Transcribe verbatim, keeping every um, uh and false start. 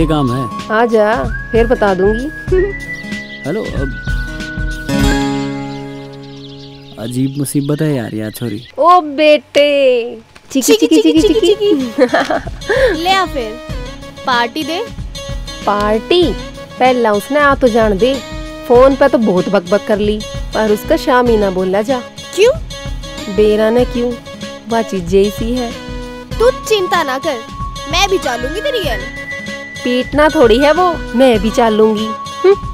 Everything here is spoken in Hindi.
ये काम है। आ जा, फिर बता दूंगी। हेलो। अब अजीब मुसीबत है यार, यार छोरी। ओ बेटे, चिकी चिकी चिकी चिकी, चिकी। ले आ फिर पार्टी दे। पार्टी पहला उसने आ तो जान दे। फोन पे तो बहुत बकबक कर ली, पर उसका शाम ही ना बोला जा। क्यों? बेरा ने क्यों, वह चीज जैसी है। तू चिंता ना कर, मैं भी चालूंगी तेरी हेल्प। पीटना थोड़ी है वो, मैं भी चालूंगी।